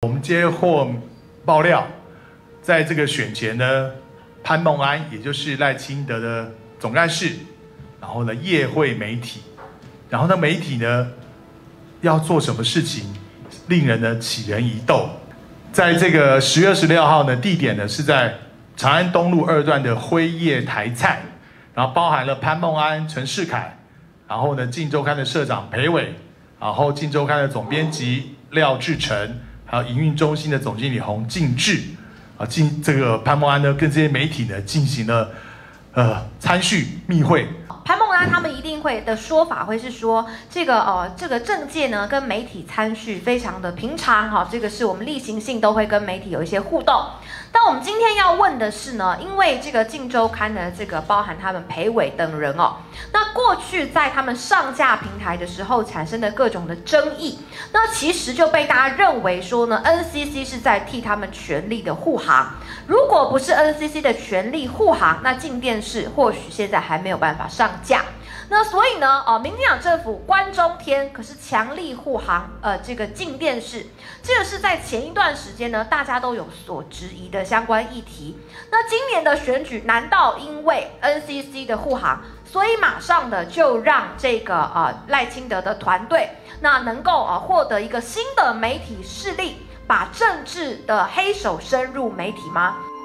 我们接获爆料，在这个选前呢，潘孟安也就是赖清德的总干事，然后呢夜会媒体，然后呢媒体呢要做什么事情，令人呢起人疑窦。在这个10月26号呢，地点呢是在长安东路2段的辉夜台菜，然后包含了潘孟安、陈世凯，然后呢《镜周刊》的社长裴伟，然后《镜周刊》的总编辑廖志成，还有营运中心的总经理洪敬志，这个潘孟安呢跟这些媒体呢进行了参叙密会。 潘孟安他们一定会的说法会是说，这个政界呢跟媒体参叙非常的平常哈，这个是我们例行性都会跟媒体有一些互动。但我们今天要问的是呢，因为这个《镜周刊》的这个包含他们裴伟等人哦，那过去在他们上架平台的时候产生的各种的争议，那其实就被大家认为说呢 ，NCC 是在替他们全力的护航。如果不是 NCC 的全力护航，那镜电视或许现在还没有办法上架。那所以呢，民进党政府关中天可是强力护航，这个镜电视，这个是在前一段时间呢，大家都有所质疑的相关议题。那今年的选举，难道因为 NCC 的护航，所以马上的就让这个赖清德的团队，那能够获得一个新的媒体势力，把政治的黑手伸入媒体吗？